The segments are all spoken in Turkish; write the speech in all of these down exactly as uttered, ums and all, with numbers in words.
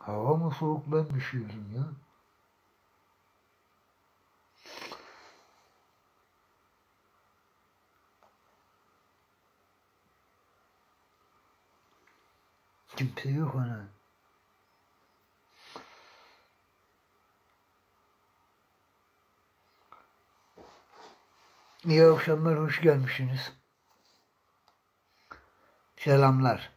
Hava mı soğuk, ben üşüyorum ya. Kimse yok ana. İyi akşamlar, hoş gelmişsiniz. Selamlar.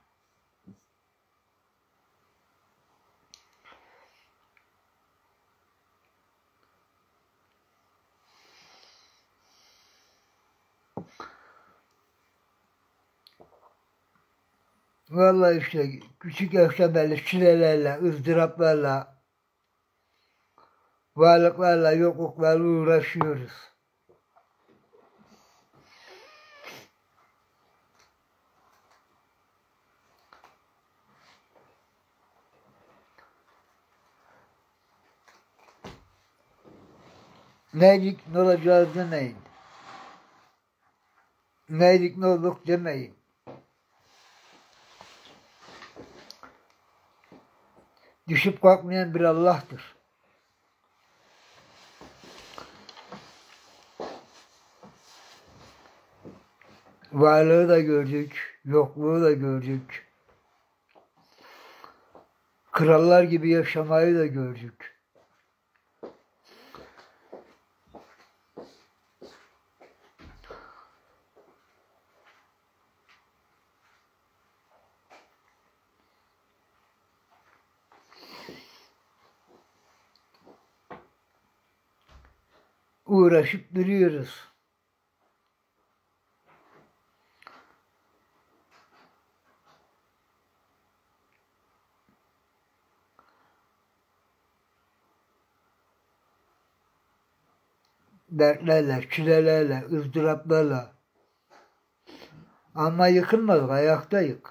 Vallahi işte küçük yaşta belli çilelerle, ızdıraplarla, varlıklarla, yokluklarla uğraşıyoruz. Neydik, ne olacağız demeyin. Neydik, ne olduk demeyin. Düşüp kalkmayan bir Allah'tır. Varlığı da gördük, yokluğu da gördük. Krallar gibi yaşamayı da gördük. Uğraşıp duruyoruz. Dertlerle, çilelerle, ızdıraplarla. Ama yıkılmadık, ayaktayız.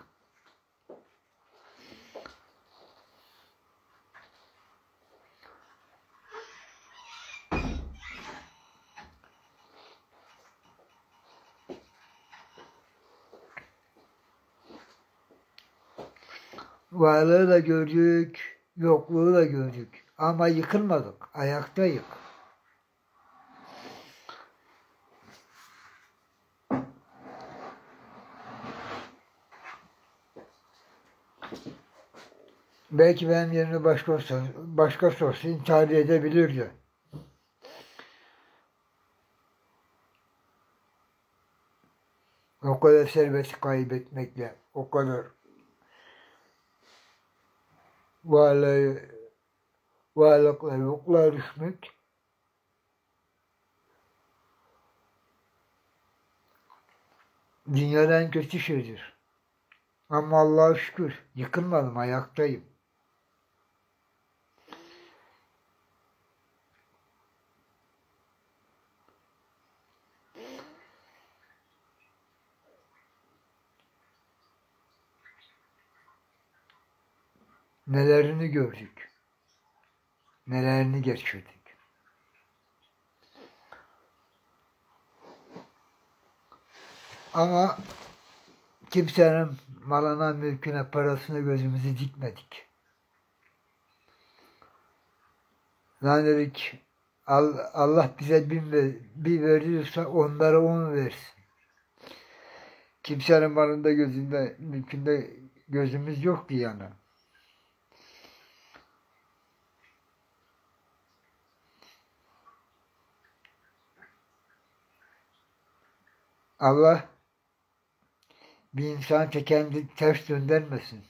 Varlığı da gördük, yokluğu da gördük. Ama yıkılmadık, ayaktayız. Belki benim yerime başka olsa, başka olsa intihar edebilirdi. O kadar serveti kaybetmekle, o kadar varlığı, varlıkla yokluğa düşmek dünyada en kötü şeydir. Ama Allah'a şükür yıkılmadım, ayaktayım. Nelerini gördük, nelerini geçirdik. Ama kimsenin malına, mülküne, parasına gözümüzü dikmedik. Zannettik Allah bize bir, bir veriyorsa onlara on versin. Kimsenin malında, gözünde, mülkünde gözümüz yok ki yani. Allah bir insan kendi ters döndürmesin.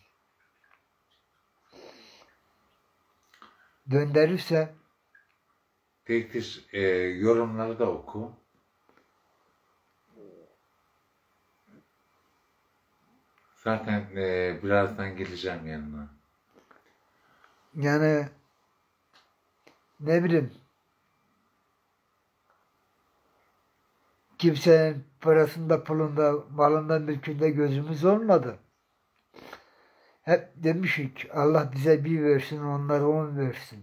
Döndürürse peki e, yorumları da oku. Zaten e, birazdan geleceğim yanına. Yani ne bileyim, kimsenin parasında, pulunda, malında, mülkünde gözümüz olmadı. Hep demişik Allah bize bir versin, onlara on versin.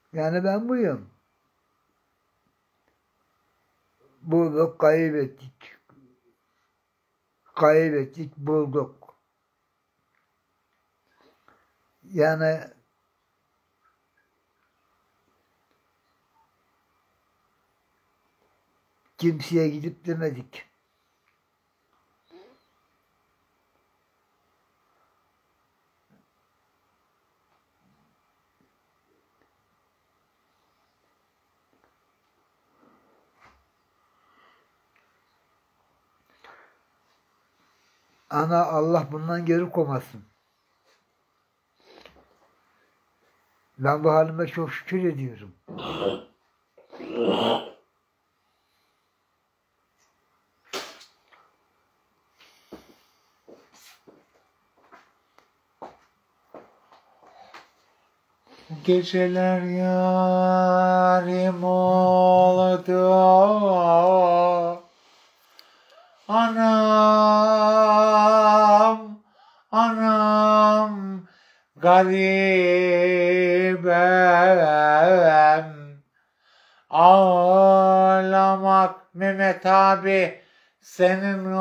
Yani ben buyum. Bulduk, kaybettik. Kaybettik, bulduk. Yani kimseye gidip demedik. Ana Allah bundan geri koymasın. Ben bu halime çok şükür ediyorum. Geceler yarim oldu. Anam, anam, garibem. Ağlamak Mehmet abi senin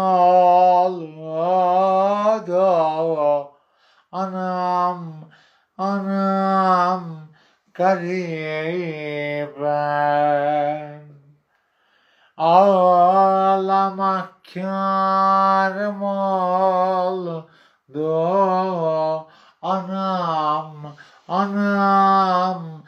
oldu. Anam, anam, garibem. Ağlamak kârım oldu. Anam, anam,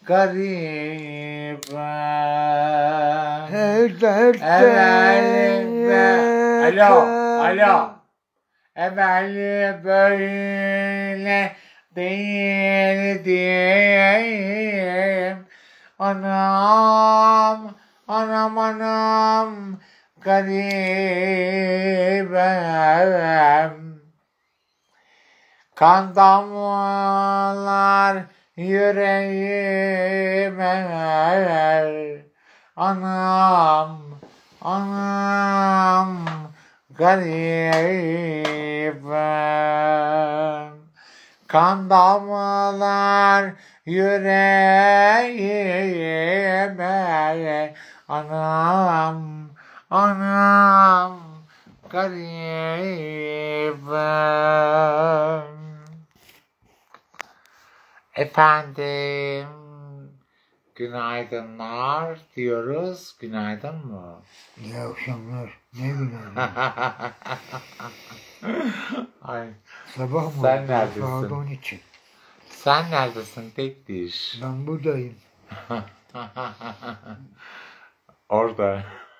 garibem. Her derde Evvel alo, alo. Evvel böyle değildim. Anam, anam, anam, garibem. Kan damlar yüreğime. Anam, anam, garibem. Kan damlar yüreğime. Anam, anam, garibem. Efendim, günaydınlar diyoruz. Günaydın mı? İyi akşamlar. Ne günaydın. Ay, Sabah mı? sen oldu? neredesin? Saat on iki. Sen neredesin tek diş? Ben buradayım. Orada.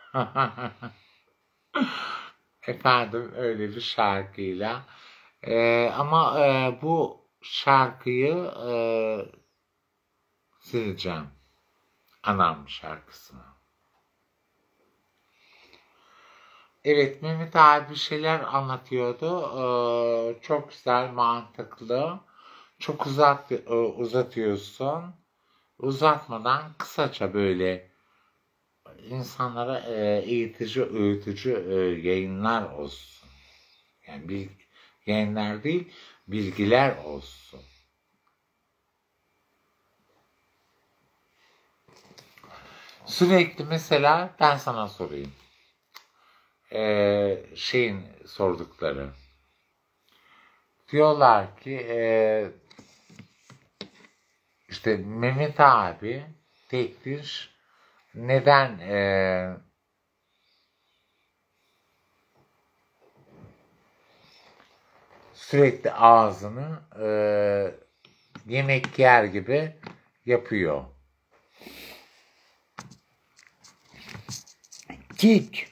Efendim öyle bir şarkıyla. Ee, ama e, bu şarkıyı e, sileceğim. Anam şarkısını. Evet, Mehmet abi bir şeyler anlatıyordu. Ee, çok güzel, mantıklı. Çok uzat, e, uzatıyorsun. Uzatmadan kısaca böyle insanlara e, eğitici, öğütücü e, yayınlar olsun. Yani bil, yayınlar değil, bilgiler olsun. Sürekli mesela ben sana sorayım. Ee, şeyin sordukları. Diyorlar ki e, işte Mehmet abi tektir neden e, sürekli ağzını e, yemek yer gibi yapıyor. Tik.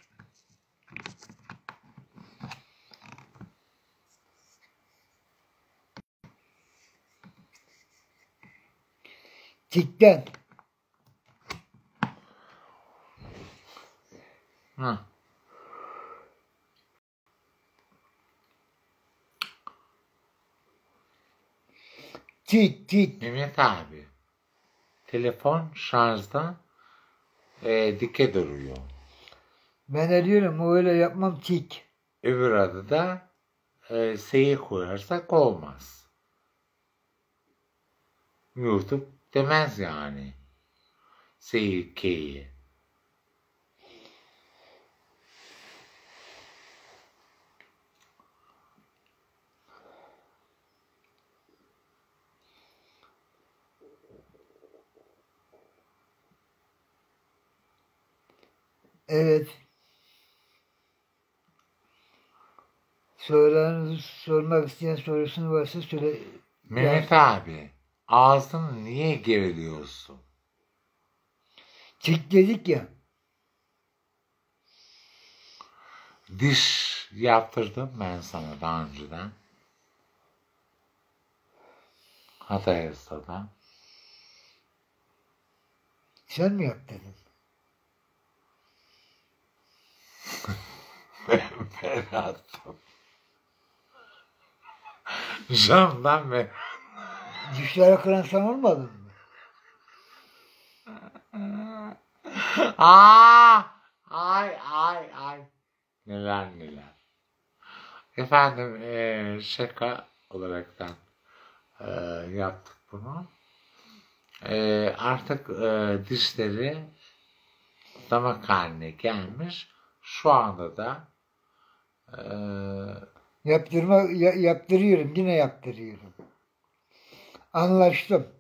Tikten. Hı. Tik tik. Mehmet abi telefon şarjda e, dike duruyor. Ben de diyorum öyle yapmam tik. Öbür adı da e, S'yi koyarsak olmaz. YouTube demez yani. Seyirkeyi. Evet. Sorularınızı sormak isteyen sorusunu varsa söyle. Mehmet abi, ağzını niye geriliyorsun? Çekledik ya. Diş yaptırdım ben sana daha önceden. Hatay'da. Sen mi yaptırdın? Ben, ben attım. Camdan ben. Dişleri kıran sen olmadın mı? Aa, ay ay ay. Neler neler. Efendim eee, şaka olaraktan eee, yaptık bunu. Eee, artık eee, dişleri damak haline gelmiş. Şu anda da eee, Yaptırma, ya- yaptırıyorum. Yine yaptırıyorum. Anlaştım.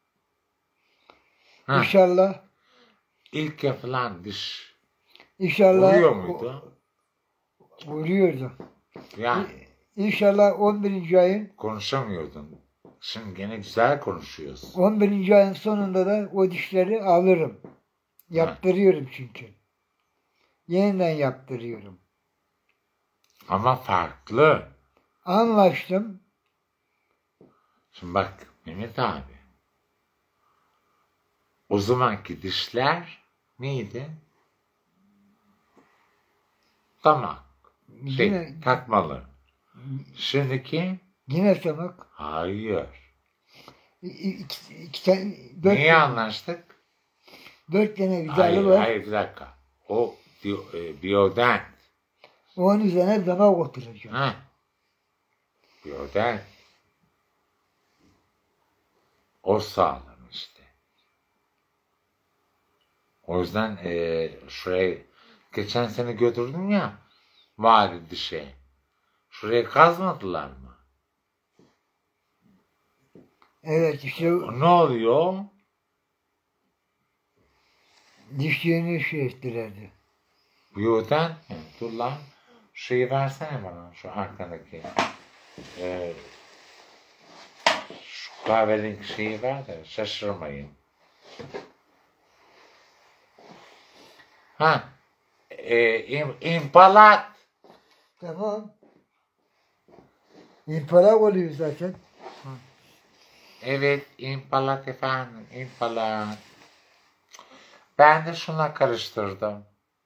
ha, İnşallah ilk yapılan diş İnşallah vuruyor muydu? o- vuruyordu. Yani İnşallah on birinci ayın konuşamıyordun. Şimdi gene güzel konuşuyorsun. on birinci ayın sonunda da o dişleri alırım. Yaptırıyorum çünkü. Yeniden yaptırıyorum. Ama farklı. Anlaştım. Şimdi bak Mehmet abi. O zamanki dişler neydi? Damak. Şey, Yine, takmalı. Şimdiki yine samak. hayır. İ- İki, iki, iki tane, dört, Neye anlaştık? dört tane vidalı Hayır, var. hayır bir dakika. O biyo, e, biyodent. Onun üzerine damak oturacak. Ha. Biyodent. O sağlam işte. O yüzden e, şuraya geçen sene götürdüm ya vali dişe. Şuraya kazmadılar mı? Evet işte Ne oluyor? dişlerini şey ettilerdi. Biyodent mi? Dur lan. Şeyi versene bana şu arkadaki. E, şu kahverengi şeyi ver de şaşırmayın. Ha. E, im, impalat. Tamam. İmpala oluyor zaten. Evet, impalat efendim, impalat. Ben de şuna karıştırdım.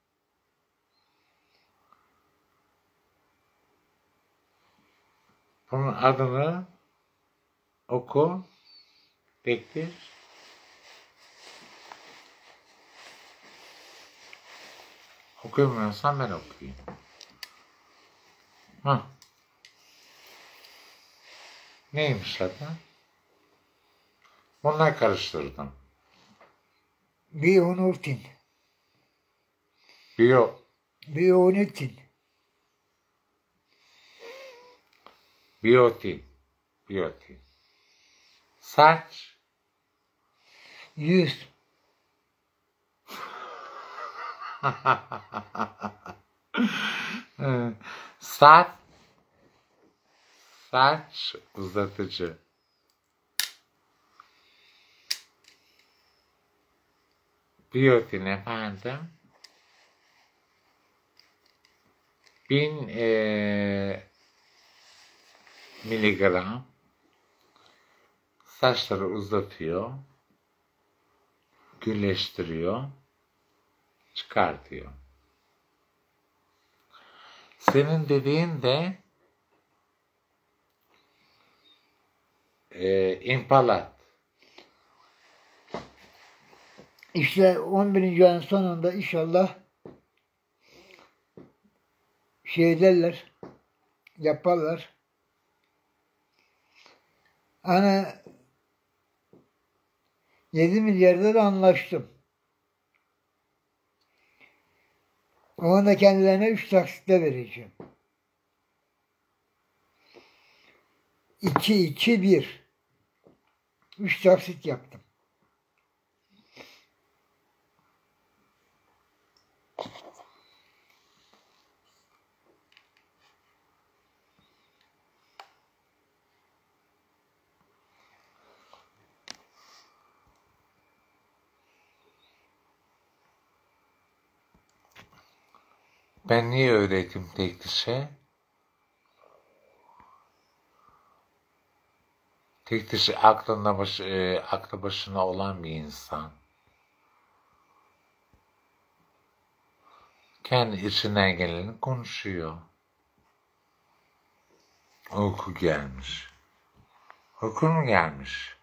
Bunun adını oku, bektir. Okuyamıyorsan ben okuyayım. Hah. Neymiş adı? Bununla karıştırdım. Bionutin. Biyo, Bionutin. biyotin, biyotin. Saç, Yüz. saç, saç uzatıcı. Biyotin efendim. Bin eee, miligram saçları uzatıyor, gülleştiriyor, çıkartıyor. Senin dediğin de eee impalat. İşte on birinci ayın sonunda inşallah şey ederler, yaparlar. Hani yedi milyarda da anlaştım. Onu da kendilerine üç taksitle vereceğim. iki, iki, bir. üç taksit yaptım. Ben niye öğrettim tek dişe? Tek dişi aklında baş, e, aklı başına olan bir insan. Kendi içinden geleni konuşuyor. Uyku gelmiş. Uyku mu gelmiş?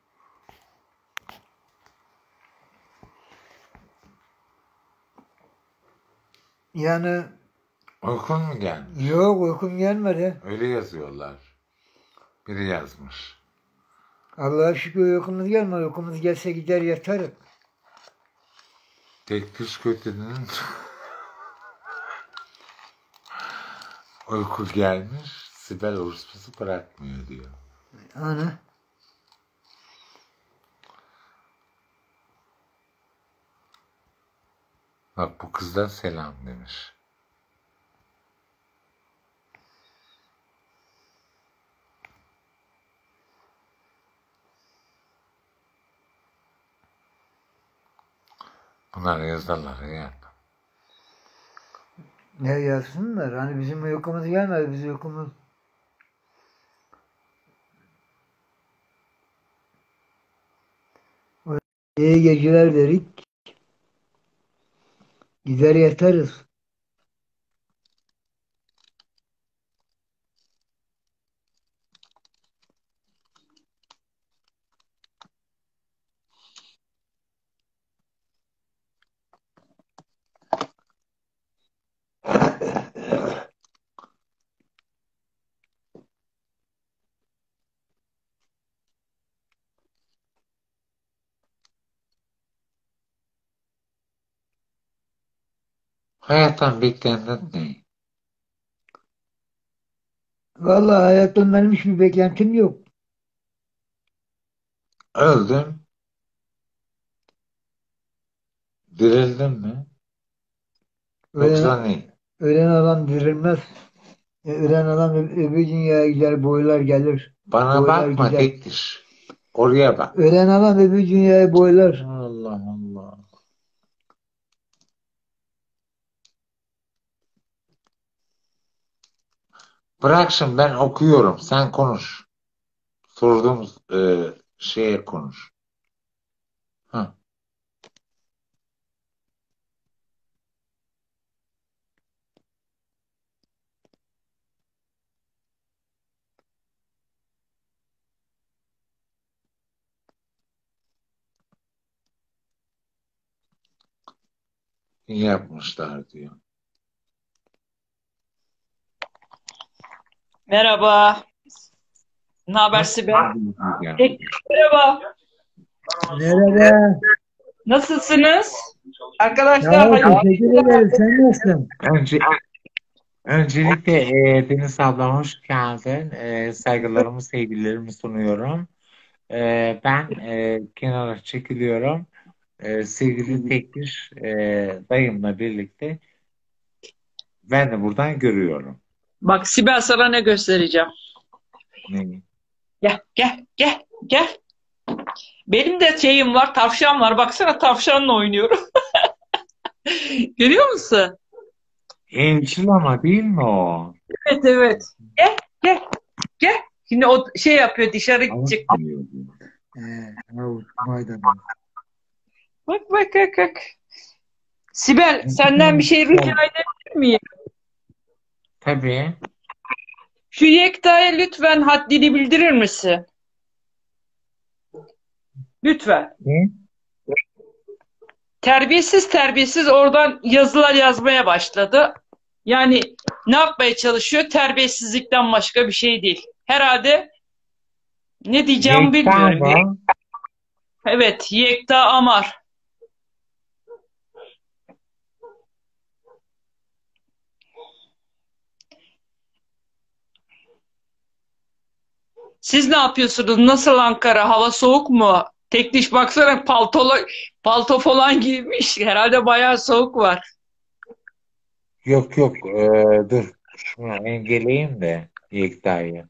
Yani Uykun mu gelmiş? yok, uykum gelmedi. Öyle yazıyorlar. Biri yazmış. Allah'a şükür uykumuz gelmedi. Uykumuz gelse gider yatarız. Tek diş kötünün uyku gelmiş. Sibel orospusu bırakmıyor diyor. Ana. Bak bu kızdan selam demiş. Bunlar yazarlar ya. Ne yazsınlar? Hani bizim uykumuz gelmedi. Bizim uykumuz iyi geceler dedik. Gider yatarız. Hayattan beklentin ne? Vallahi hayattan benim hiçbir beklentim yok. Öldüm. Dirildin mi? Yoksa Ölen, ne? ölen adam dirilmez. E, Ölen adam ö- öbür dünyaya gider, boylar gelir. Bana Boylar bakma gider. tek diş. Oraya bak. Ölen adam öbür dünyaya boylar. Allah Allah. Bırak şimdi ben okuyorum. Sen konuş. Sorduğum e, şeye konuş. Ha. İyi yapmışlar diyor. Merhaba. Ne haber Nasıl Sibel? bir yani? Peki, merhaba. Merhaba. Nasılsınız? Sağ Arkadaşlar ol, hayırlı teşekkür ederim. Sen nasılsın? Önce, öncelikle e, Deniz abla hoş geldin. E, saygılarımı, sevgilerimi sunuyorum. E, ben e, kenara çekiliyorum. E, sevgili Tekdir e, dayımla birlikte ben de buradan görüyorum. Bak Sibel sana ne göstereceğim. Neyi? Gel gel gel gel. Benim de şeyim var, tavşan var. Baksana tavşanla oynuyorum. Görüyor musun? Evcil ama değil mi o? Evet evet. Gel gel gel. Şimdi o şey yapıyor, dışarı gidecek. Avutmuyor diyor. Ee, Yavuz, maydanoz. Bak bak bak bak. Sibel senden bir şey rica edebilir miyim? Tabii. Şu Yekta'ya lütfen haddini bildirir misin? Lütfen. Ne? Terbiyesiz terbiyesiz oradan yazılar yazmaya başladı. Yani ne yapmaya çalışıyor? Terbiyesizlikten başka bir şey değil. Herhalde ne diyeceğimi Yekta bilmiyorum. mı? Evet, Yekta Amar. Siz ne yapıyorsunuz? Nasıl Ankara? Hava soğuk mu? Tek diş baksana paltolu, palto falan giymiş. Herhalde bayağı soğuk var. Yok yok, e, dur. Şunu engelleyeyim de Yekta'yı.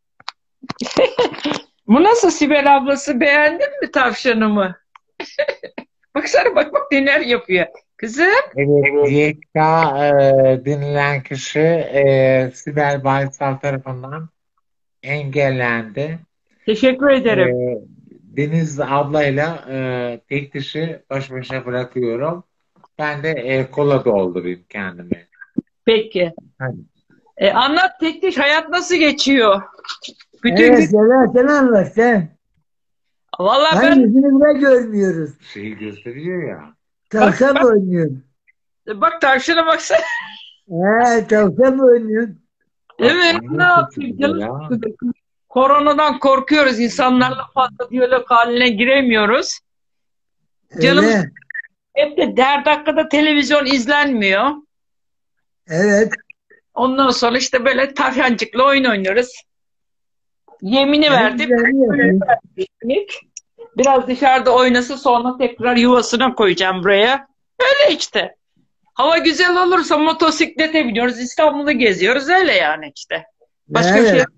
Bu nasıl Sibel ablası? Beğendin mi tavşanımı? Baksana bak bak neler yapıyor. Kızım. Evet, Yekta e, denilen kişi e, Sibel Baysal tarafından engellendi. Teşekkür E, ederim. Deniz ablayla e, tek dişi baş başa bırakıyorum. Ben de e, kola doldurayım kendime. Peki. Hadi. E, anlat tek diş hayat nasıl geçiyor? Bütün gün. Evet, evet, sen anlat sen. Vallahi Hani ben yüzünü bile görmüyoruz. Şeyi gösteriyor ya. bak Tavşan mı bak oynuyorsun? bak tavşana baksana. He, tavşan mı oynuyorsun? Bak Evet onu ne da yapayım canım? ya. Koronadan korkuyoruz. İnsanlarla fazla diyalog haline giremiyoruz. Canımız Öyle. hep de der dakikada televizyon izlenmiyor. Evet. Ondan sonra işte böyle tavşancıkla oyun oynuyoruz. Yemini En verdim. güzelini yapıyorsun. Biraz dışarıda oynasa sonra tekrar yuvasına koyacağım buraya. Öyle işte. Hava güzel olursa motosiklete biniyoruz. İstanbul'u geziyoruz. Öyle yani işte. Başka bir şey. Evet.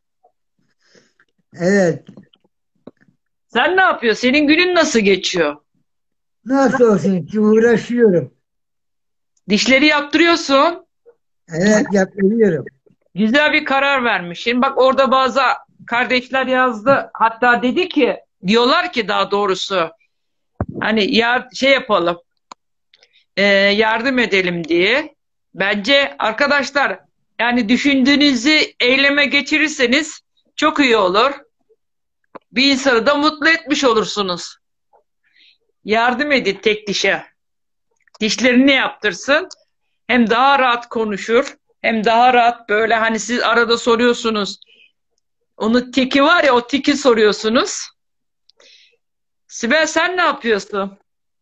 Evet. Sen ne yapıyorsun? Senin günün nasıl geçiyor? Nasıl olsun ki uğraşıyorum. Dişleri yaptırıyorsun. Evet, yapıyorum. Güzel bir karar vermişsin. Bak orada bazı kardeşler yazdı. Hatta dedi ki, diyorlar ki daha doğrusu hani ya şey yapalım, e, yardım edelim diye. Bence arkadaşlar yani düşündüğünüzü eyleme geçirirseniz çok iyi olur. Bir insanı da mutlu etmiş olursunuz. Yardım edin tek dişe. Dişlerini yaptırsın. Hem daha rahat konuşur. Hem daha rahat böyle hani siz arada soruyorsunuz. Onun tiki var ya o tiki soruyorsunuz. Sibel sen ne yapıyorsun?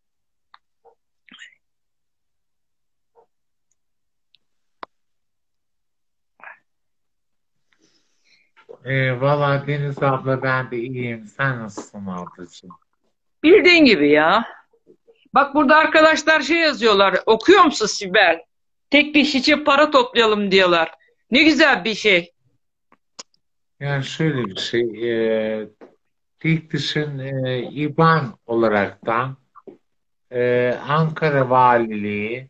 E, valla Deniz abla ben de iyiyim. Sen nasılsın ablacığım? Bildiğin gibi ya. Bak burada arkadaşlar şey yazıyorlar. Okuyor musun Sibel? Tek diş için para toplayalım diyorlar. Ne güzel bir şey. Yani şöyle bir şey. E, tek dişin e, İBAN olaraktan e, Ankara Valiliği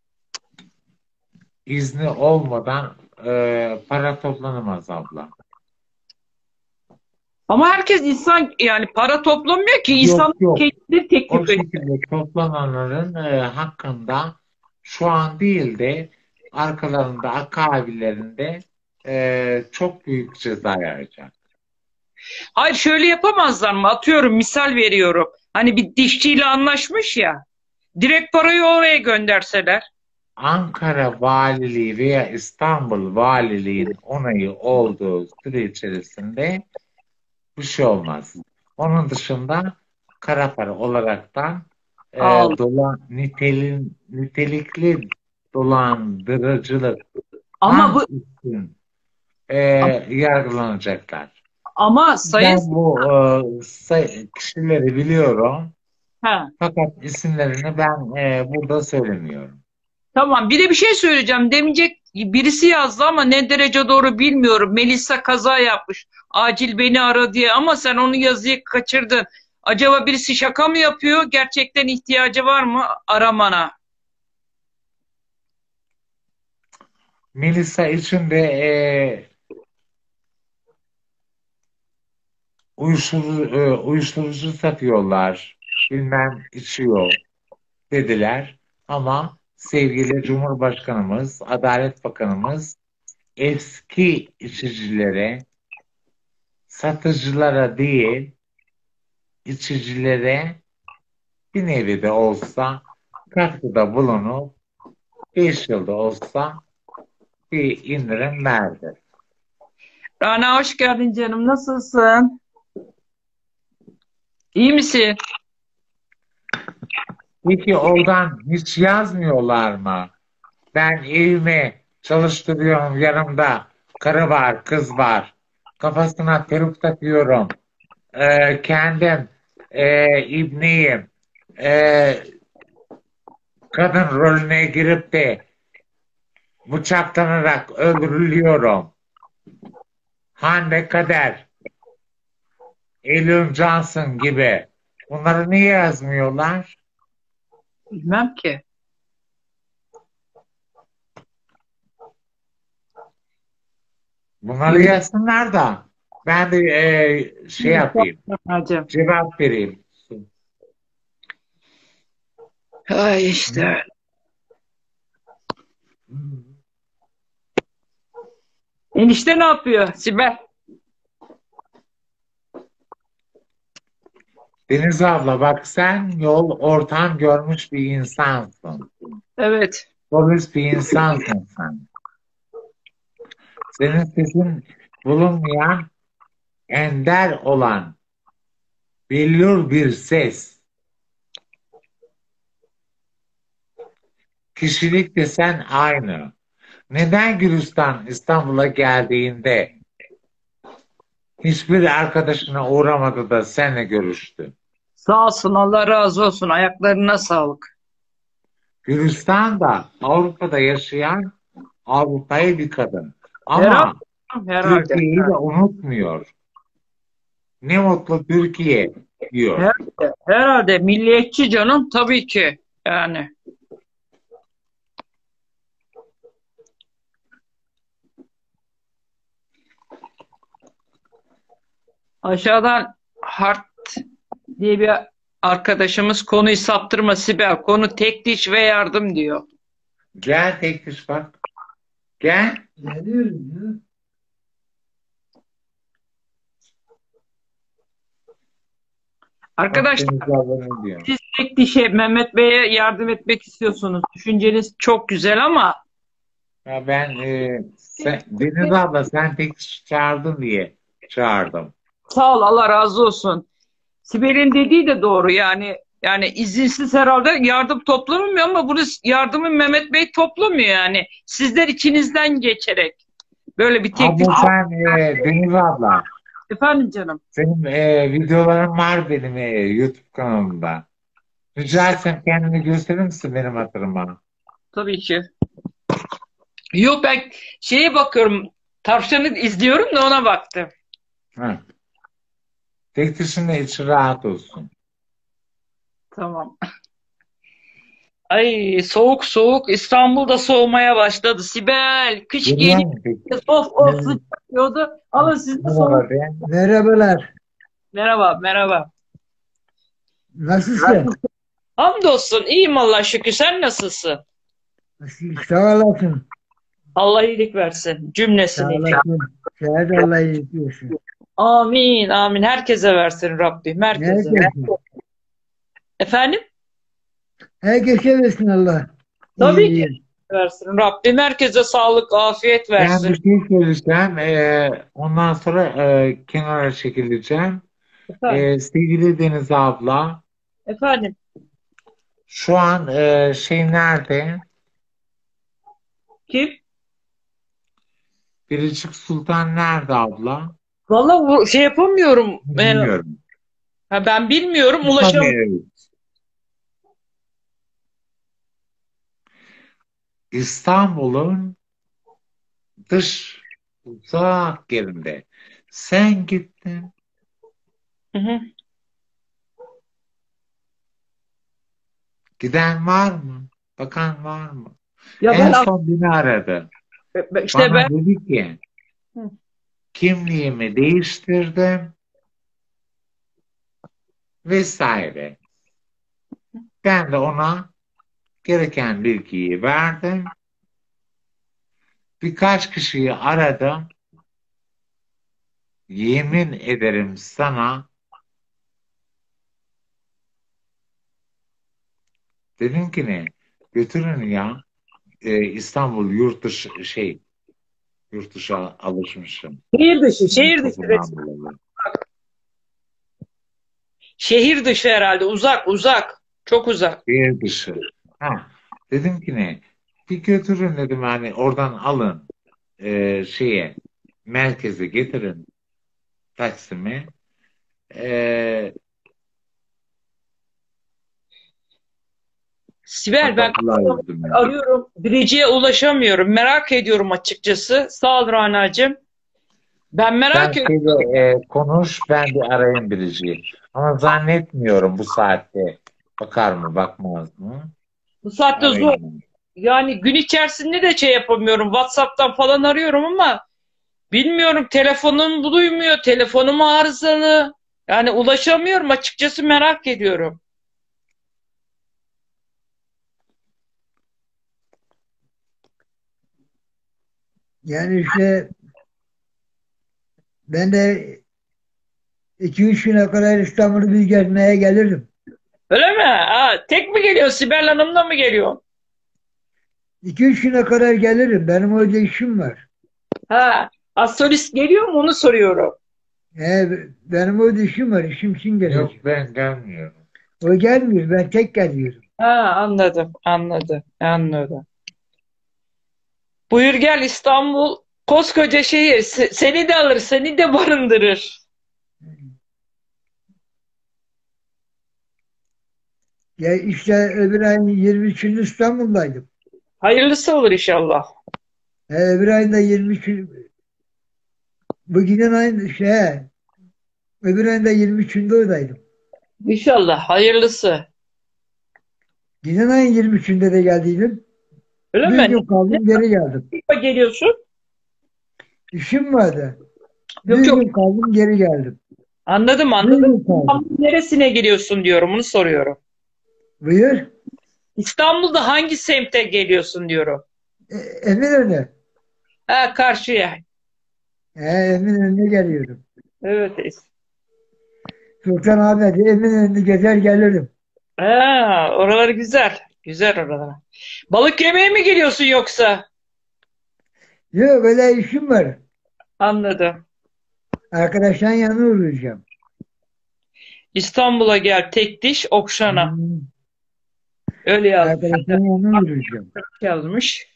izni olmadan e, para toplanamaz abla. Ama herkes insan yani para toplamıyor ki Yok insan yok. kendi O teklif ediyor. şekilde toplananların e, hakkında şu an değil de arkalarında akabilerinde e, çok büyük ceza yayacak. Hayır şöyle yapamazlar mı? Atıyorum misal veriyorum. Hani bir dişçiyle anlaşmış ya. Direkt parayı oraya gönderseler. Ankara Valiliği veya İstanbul Valiliğin onayı olduğu süre içerisinde bir şey olmaz. Onun dışında kara para olaraktan e, Al. dolan, nitelin, nitelikli dolandırıcılık Ama bu için e, yargılanacaklar. ama sayın Ben bu e, say- kişileri biliyorum ha, fakat isimlerini ben e, burada söylemiyorum. tamam bir de bir şey söyleyeceğim. Demeyecek birisi yazdı ama ne derece doğru bilmiyorum. Melisa kaza yapmış. Acil beni ara diye ama sen onu yazıyı kaçırdın. Acaba birisi şaka mı yapıyor? Gerçekten ihtiyacı var mı aramana? Melisa için de e, uyuşturucu, e, uyuşturucu satıyorlar, bilmem içiyor dediler. Ama sevgili Cumhurbaşkanımız, Adalet Bakanımız eski içicilere, satıcılara değil, içicilere bir nevi de olsa katkıda bulunup beş yılda olsa bir indirim verdi. Rana hoş geldin canım. Nasılsın? İyi misin? Peki oradan hiç yazmıyorlar mı? Ben evimi çalıştırıyorum, yanımda karı var, kız var. Kafasına peruk takıyorum. Ee, kendim e, ibneyim. Ee, kadın rolüne girip de bıçaklanarak öldürülüyorum. Hande Kader, Eylül Johnson gibi. Bunları niye yazmıyorlar? Bilmem ki. Bunları yazsınlar da ben de e, şey yapayım, Hacım. cevap vereyim. Ay işte. Enişte ne yapıyor Sibel? Deniz abla bak, sen yol ortam görmüş bir insansın. Evet. Polis bir insansın sen. Senin sesin bulunmayan, ender olan, billur bir ses. Kişilik desen aynı. Neden Gülistan İstanbul'a geldiğinde hiçbir arkadaşına uğramadı da seninle görüştü? Sağ olsun, Allah razı olsun. Ayaklarına sağlık. Gülistan da Avrupa'da yaşayan Avrupa'yı bir kadın. Ama Herhalde. Herhalde. Türkiye'yi de unutmuyor. Ne mutlu Türkiye diyor. Herhalde. Herhalde. Milliyetçi canım tabii ki. Yani. Aşağıdan Hart diye bir arkadaşımız konuyu saptırma Sibel. Konu tek diş ve yardım diyor. Gel tekliş bak. Gel. Geliyorum ya. Arkadaşlar, Akdeniz abla ne diyor? siz tek dişe Mehmet Bey'e yardım etmek istiyorsunuz. Düşünceniz çok güzel ama Ya ben e, sen, Deniz abla sen tekliş çağırdın diye çağırdım. sağ ol, Allah razı olsun. Sibel'in dediği de doğru yani. Yani izinsiz herhalde yardım toplanmıyor ama bunu yardımı Mehmet Bey toplamıyor yani. Sizler içinizden geçerek böyle bir teklif. Abla sen e, Deniz abla. Efendim canım. Senin e, videoların var benim e, YouTube kanalımda. Rica etsem kendini gösterir misin benim hatırıma? Tabii ki. Yok, ben şeye bakıyorum. Tavşanı izliyorum da ona baktım. Ha. Tek dişinle içi rahat olsun. Tamam. Ay, soğuk soğuk. İstanbul'da soğumaya başladı. Sibel, kış Görüyor geliyor. musun peki? Of of, Evet. sıcak diyordu. Alın siz de Ne soğuk. var be? Merhabalar. Merhaba, merhaba. Nasılsın? Hamdolsun, iyiyim Allah şükür. Sen nasılsın? Sağ olasın. Allah iyilik versin Sağ cümlesini. olasın. Sen de Allah iyilik versin. Amin, amin. Herkese versin Rabbim, herkese. Herkese. Efendim? Herkese versin Allah. Tabii ki İyiliği. versin Rabbim. Herkese sağlık, afiyet Ben versin. bir şey söyleyeceğim. Ee, ondan sonra e, kenara çekileceğim. Efendim? Ee, sevgili Deniz abla, Efendim? şu an e, şey nerede? Kim? Biricik Sultan nerede abla? Vallahi bu- şey yapamıyorum. Ben, Bilmiyorum. ha, ben bilmiyorum. Ulaşam. Tabii. İstanbul'un dış uzak yerinde. Sen gittin. Hı hı. Giden var mı? Bakan var mı? Ya En ben son beni aradı. işte Bana ben dedi ki Hı. kimliğimi değiştirdim vesaire. Ben de ona gereken bilgiyi verdim. Birkaç kişiyi aradım. Yemin ederim sana, dedim ki ne? Götürün ya. Ee, İstanbul yurt dışı şey yurt dışı alışmışım. şehir dışı, şehir dışı Kokudan resmen. dolayı. Şehir dışı herhalde. Uzak, uzak. Çok uzak. Şehir dışı. Ha, dedim ki ne? Bir götürün dedim, hani oradan alın, e, şeye, merkeze getirin, Taksim'e. E, Sibel, ben Kapattılar dedim yani. arıyorum. Biricik'e ulaşamıyorum. Merak ediyorum açıkçası. Sağ ol Rana'cığım. Ben merak Sen ediyorum. şeyle e, konuş, ben bir arayayım Biricik'i. Ama zannetmiyorum bu saatte. Bakar mı, bakmaz mı? Bu saatte zor. Arayayım. Yani gün içerisinde de şey yapamıyorum. WhatsApp'tan falan arıyorum ama bilmiyorum, telefonum duymuyor. Telefonum arızalı. Yani ulaşamıyorum, açıkçası merak ediyorum. Yani işte ben de iki üç güne kadar İstanbul'u bir gezmeye gelirim. Öyle mi? Ha, tek mi geliyor? Sibel Hanım'la mı geliyor? iki üç güne kadar gelirim. Benim orada işim var. Ha, astrolist geliyor mu onu soruyorum. He, benim orada işim var. İşim için Yok, geleceğim. ben gelmiyorum. O gelmiyor. Ben tek geliyorum. Ha, anladım, anladım, anladım. Buyur gel İstanbul, koskoca şehir. Se- seni de alır, seni de barındırır. Ya işte öbür ayın yirmi üçünde İstanbul'daydım. Hayırlısı olur inşallah. He, öbür ayın da yirmi üçü, bugünün ayın şey, öbür ayın da yirmi üçünde oradaydım. İnşallah hayırlısı. Giden ayın yirmi üçünde de geldiydim. Öyle Bir mi? gün kaldım geri geldim. Ne geliyorsun? İşim vardı. Yok Bir yok, gün kaldım geri geldim. anladım Bir anladım. gün kaldım. İstanbul'un neresine geliyorsun diyorum, onu soruyorum. Buyur. İstanbul'da hangi semte geliyorsun diyorum. E, Eminönü. Ha, karşıya. He, Eminönü'ne geliyorum. Evet. Sultanahmet'e Eminönü'nü gezer gelirim. Ha, oralar güzel. Güzel oralar. Balık yemeye mi geliyorsun yoksa? Yok öyle işim var. Anladım. Arkadaşların yanına uğrayacağım. İstanbul'a gel, tek diş okşana. Hmm. Öyle yazmış. Arkadaşların yanına uğrayacağım. Yazmış.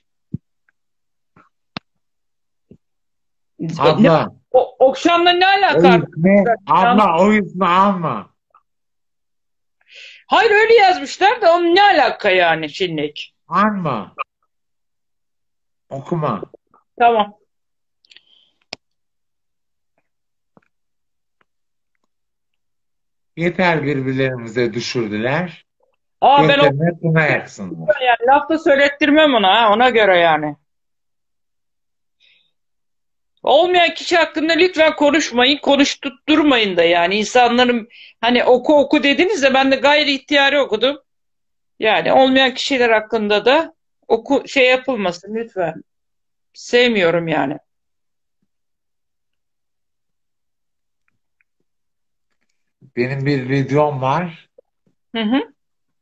Ne, Abla, o, Okşan'la ne o alaka? ismi, abla o ismi alma. Hayır, öyle yazmışlar da onun ne alaka yani şimdilik? Alma. Okuma. Tamam. Yeter birbirlerimize düşürdüler. Aa, ben o Göklerine kına yaksınlar. yani laf da söylettirmem ona, ha, ona göre yani. Olmayan kişi hakkında lütfen konuşmayın, konuşturmayın da yani insanların hani oku oku dediniz de ben de gayri ihtiyari okudum. Yani olmayan kişiler hakkında da oku şey yapılmasın lütfen. Sevmiyorum yani. Benim bir videom var. Hı hı.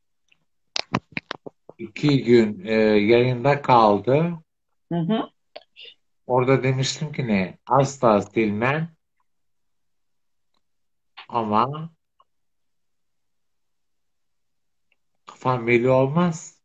İki gün e, yayında kaldı. Hı hı. Orada demiştim ki ne? Asla silmem ama kafam belli olmaz.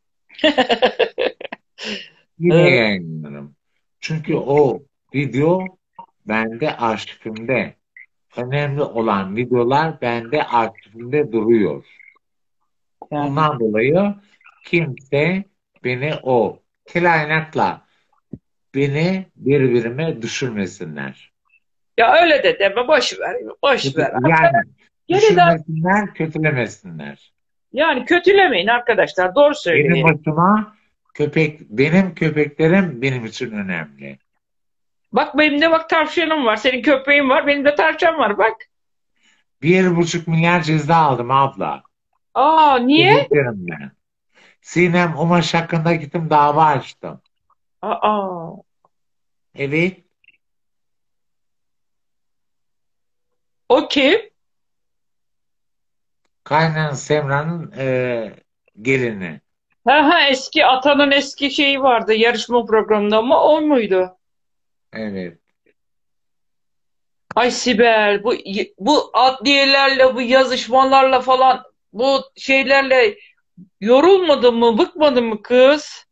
Yine Evet, yayınlarım. Çünkü o video bende arşivimde. Önemli olan videolar bende arşivimde duruyor. yani. Ondan dolayı kimse beni o kelaynak beni birbirime düşürmesinler. Ya öyle de deme, boş ver, boş Kötü, ver. yani Geriden düşürmesinler, kötülemesinler. yani kötülemeyin arkadaşlar, doğru Benim söyleyin. başıma köpek, benim köpeklerim benim için önemli. Bak benim de bak tavşanım var, senin köpeğin var, benim de tavşan var bak. Bir buçuk milyar ceza aldım abla. Aa, niye? Köpeklerimle. Sinem Umaş hakkında gittim dava açtım. Aa, Evet. o kim? Kaynan Semra'nın e, gelini. Ha ha, eski Atan'ın eski şeyi vardı yarışma programında, ama o muydu? Evet. Ay Sibel, bu bu adliyelerle, bu yazışmalarla falan, bu şeylerle yorulmadın mı, bıkmadın mı kız?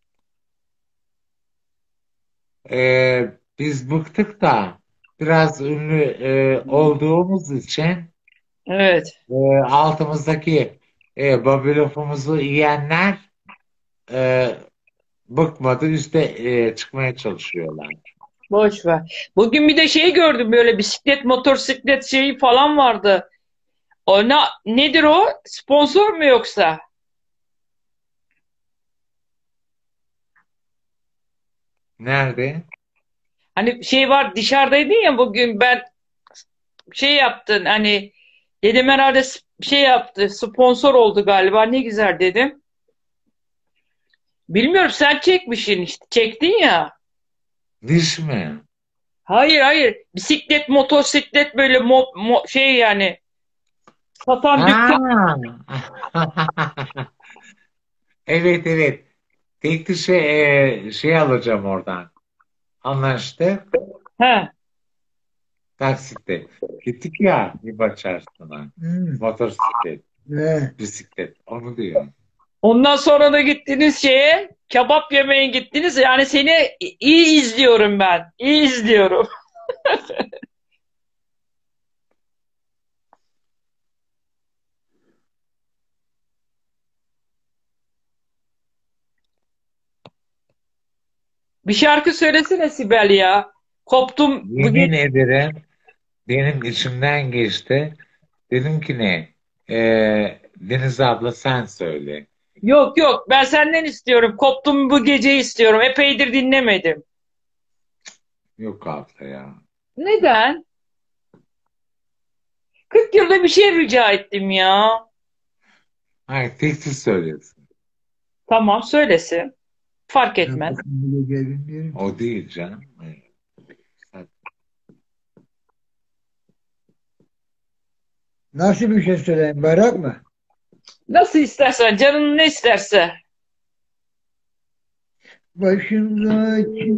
Ee, biz bıktık da biraz ünlü e, olduğumuz için Evet. e, altımızdaki e, babilofumuzu yiyenler e, bıkmadı, üste e, çıkmaya çalışıyorlar. Boş ver. Bugün bir de şey gördüm, böyle bisiklet, motosiklet şeyi falan vardı. O ne, nedir o? Sponsor mu yoksa? Nerede? Hani şey var, dışarıdaydın ya bugün, ben şey yaptın hani, dedim herhalde s- şey yaptı, sponsor oldu galiba, ne güzel dedim. Bilmiyorum, sen çekmişsin işte, çektin ya. Diş mi? Hayır hayır, bisiklet, motosiklet, böyle mo, mo- şey yani, satan dükkan. Ha. Evet, evet. Tek dişe e, şey alacağım oradan. Anlaştık. He. Taksitte. Gittik ya bir çarşısına. Hmm. Motosiklet, Ve bisiklet. Onu diyor. Ondan sonra da gittiniz şeye, kebap yemeye gittiniz. Yani seni iyi izliyorum ben. İyi izliyorum. Bir şarkı söylesene Sibel ya. Koptum bu Yemin gece. ederim benim içimden geçti. Dedim ki ne? Ee, Deniz abla sen söyle. Yok yok, ben senden istiyorum. Koptum bu gece istiyorum. Epeydir dinlemedim. Yok abla ya. Neden? kırk yılda bir şey rica ettim ya. Hayır, tek siz söylesin. Tamam, söylesin. Fark etmez. yapasım bile gelmiyorum ki. O değil canım. Evet. Nasıl bir şey söyleyeyim? Bayrak mı? Nasıl istersen, canın ne isterse. Başımdaki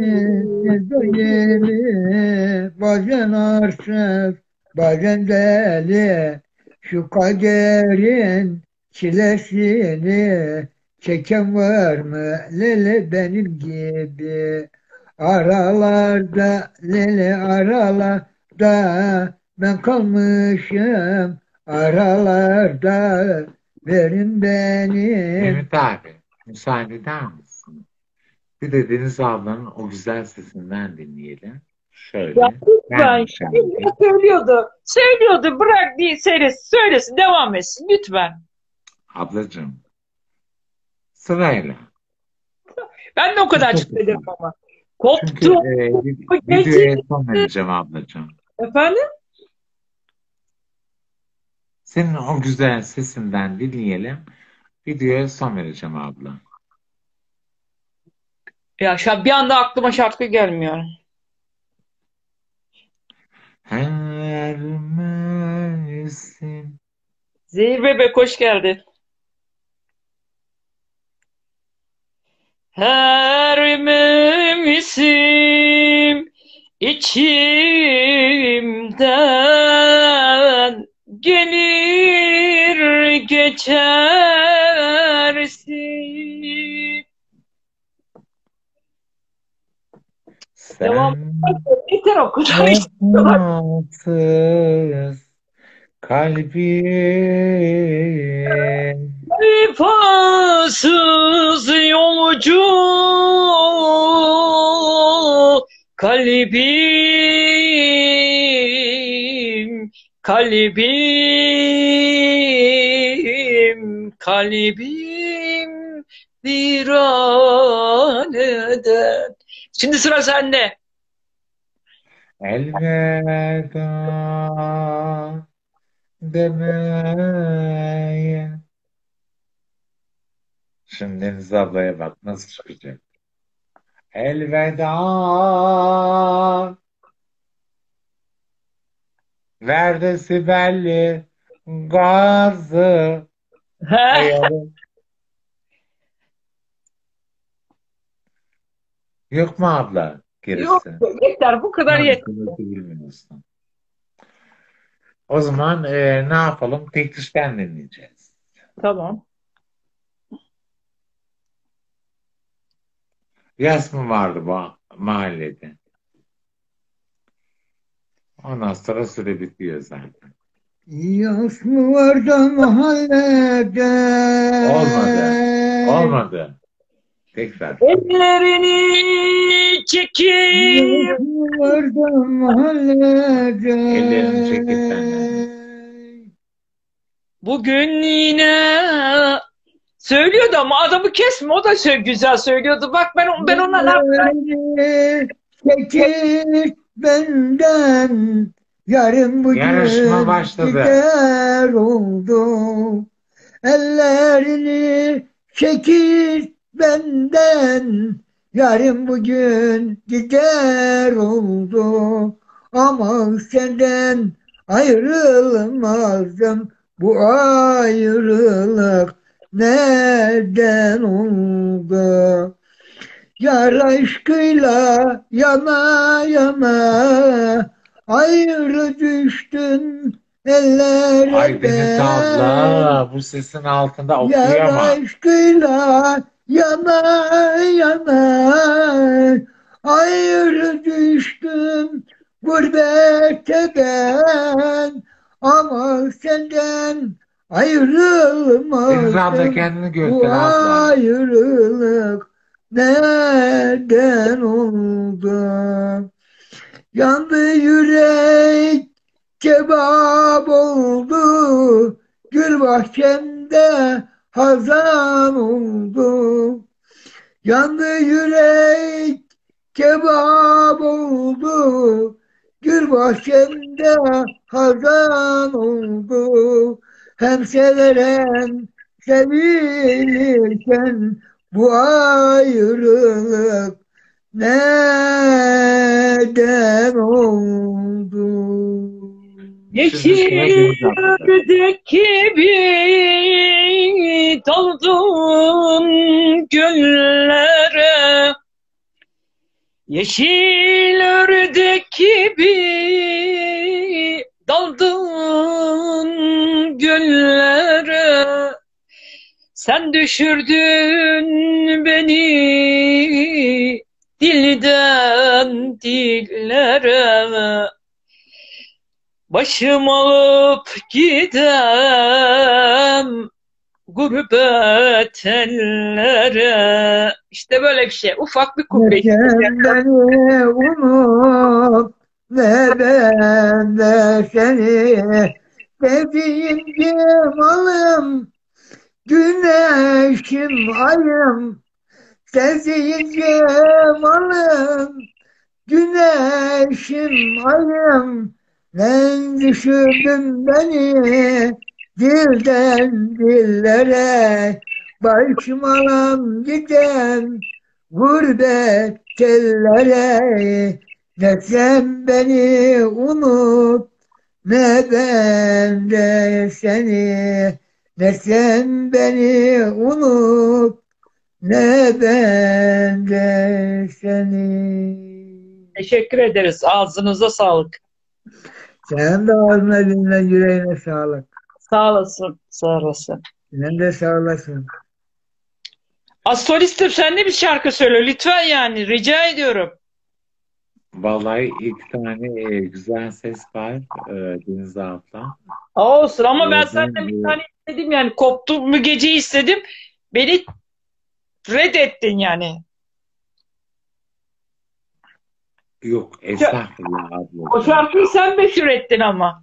yeri bazen arsız, bazen deli. Şu kaderin çilesini çeken var mı lele benim gibi? Aralarda lele aralarda ben kalmışım aralarda verin benim. Mehmet abi, müsaade eder misin? Bir de Deniz ablanın o güzel sesinden dinleyelim. Ya Şöyle. lütfen. Gelmiş şimdi. Söylüyordu. Söylüyordu. Bırak bir söylesin. Söylesin. Devam etsin. Lütfen. Ablacığım, sırayla. Ben de o kadar Kısa söylerim kısa. ama. Çünkü Koptu. e, vid- Bu gece. videoya son vereceğim ablacığım. Efendim? Senin o güzel sesinden dinleyelim. Videoya son vereceğim abla. Ya şu bir anda aklıma şarkı gelmiyor. Her mevsim. Zehir Bebek, hoş geldin. Her mevsim içimden gelir geçersin. Devam. Sen Yeter o kadar işte. vefasız kalbim. Vefasız yolcu kalbim, kalbim, kalbim viraneden. Şimdi sıra sende. Elveda demeye. Şimdi Deniz ablaya bak nasıl çıkacak. Elveda ver Sibelli gazı ayarı. Yok mu abla? Yok, gerisi. yeter, bu kadar yeter. Maalesef bilmiyorsun. O zaman e, ne yapalım? Tek dişten dinleyeceğiz. Tamam. Yas mı vardı bu mahallede? Ondan sonra süre bitiyor zaten. Yas mı var da mahallede? Olmadı. Olmadı. Tekrar. Ellerini çekip Yas mı var da mahallede? Ellerini çekip benden. bugün yine söylüyordu ama adamı kesme, o da sö- güzel söylüyordu. Bak ben ben ona ne yapayım? Ellerini çekip benden, yarın bugün Yarışma başladı. gider oldu. Ellerini çekip benden, yarın bugün gider oldu. Ama senden ayrılmazdım, bu ayrılık neden oldu? Yar aşkıyla yana yana, ayrı düştün ellere Ay Deniz abla, ben. bu sesin altında Yar okuyamam. aşkıyla yana yana, ayrı düştüm gurbete ben. Ama senden Deniz abla ayrılmazdım, kendini bu göster abla. ayrılık neden oldu? Yandı yürek, kebap oldu, gül bahçemde hazan oldu. Yandı yürek, kebap oldu, gül bahçemde hazan oldu. Hem severem sevilirken, bu ayrılık neden oldu? Şimdi sıra Yeşil Deniz ablada. ördek gibi daldın güllere, yeşil ördek gibi daldın güllere, sen düşürdün beni dilden dillere, başım alıp gidem gurbet ellere. İşte böyle bir şey. Ufak bir Ne kubbe. sen beni unut, ne ben de seni. Sevdiğim cemalım, güneşim ayım. Sevdiğim cemalım, güneşim ayım. Ben düşürdüm beni dilden dillere. Başım alam gidem gurbet ellere. Ne sen beni unut, ne ben de seni. Ne sen beni unut, ne ben de seni. Teşekkür ederiz. Ağzınıza sağlık. Sen de ağzına diline yüreğine sağlık. Sağ olasın. Sağ olasın. Sen de sağ olasın. Astolistim, sen de bir şarkı söyle lütfen, yani rica ediyorum. Vallahi iki tane e, güzel ses var e, Deniz abla. Olsun ama E, ben ben senden bir e, tane istedim, yani koptum mu gece istedim. Beni reddettin yani. yok estağfurullah O ablacığım. şarkıyı sen meşhur ettin ama.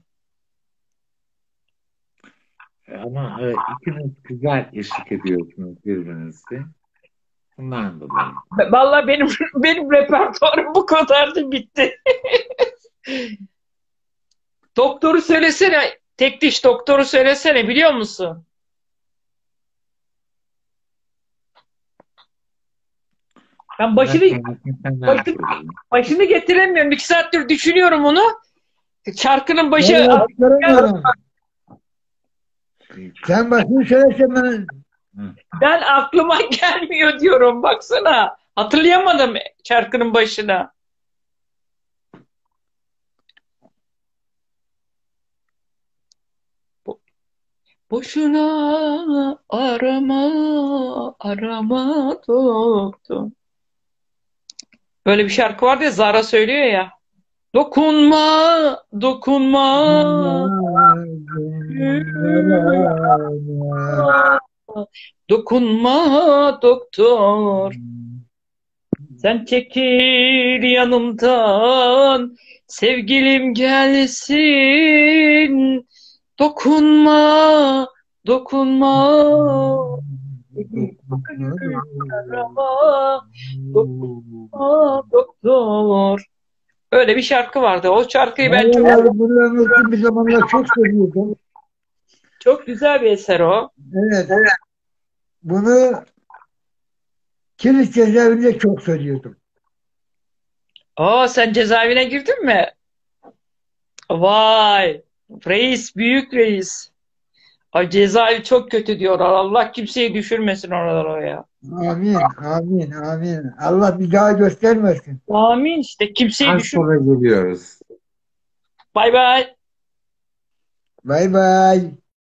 E, Ama e, ikiniz güzel eşlik ediyorsunuz birbirinizi. Bundan dolayı. Vallahi benim benim repertuarım bu kadardı, bitti. Doktoru söylesene. Tek diş doktoru söylesene, biliyor musun? Ben başını Başını, başını, başını getiremiyorum. İki saattir düşünüyorum onu. Şarkının başı... Evet, göremiyorum. Sen başını söylesen ben... Ben aklıma gelmiyor diyorum, baksana. Hatırlayamadım şarkının başına. Boşuna arama, arama doktor. Böyle bir şarkı vardı ya, Zara söylüyor ya. Dokunma, dokunma, dokunma doktor. Sen çekil yanımdan, sevgilim gelsin. Dokunma, dokunma, arama, dokunma doktor. Öyle bir şarkı vardı. O şarkıyı ben çok Vallahi bunu unuttum, bir zamanlar çok seviyordum. çok güzel bir eser o. Evet. Bunu kilit cezaevinde çok söylüyordum. Aa, sen cezaevine girdin mi? Vay, reis, büyük reis. Ay, cezaevi çok kötü diyorlar. Allah kimseyi düşürmesin oralara ya. Amin, amin, amin. Allah bir daha göstermesin. Amin işte, kimseyi Az düşür. sonra geliyoruz. Bay bay. Bay bay.